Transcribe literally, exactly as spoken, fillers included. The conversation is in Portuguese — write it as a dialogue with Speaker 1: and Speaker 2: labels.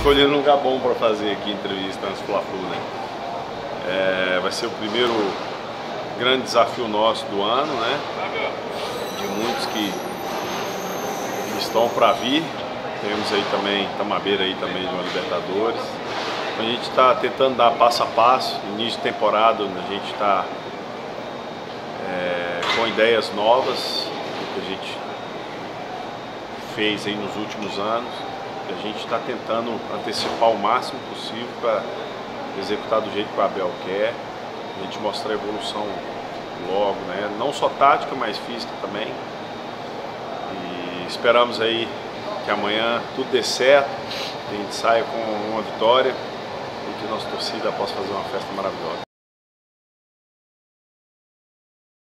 Speaker 1: escolhendo um lugar bom para fazer aqui entrevista antes do Fla-Flu, né? É, vai ser o primeiro grande desafio nosso do ano, né? De muitos que, que estão para vir. Temos aí também, estamos à beira aí também de uma Libertadores. A gente está tentando dar passo a passo, início de temporada, a gente está é, com ideias novas que a gente fez aí nos últimos anos. A gente está tentando antecipar o máximo possível para executar do jeito que o Abel quer, a gente mostrar a evolução logo, né? Não só tática, mas física também. E esperamos aí que amanhã tudo dê certo, que a gente saia com uma vitória e que a nossa torcida possa fazer uma festa maravilhosa.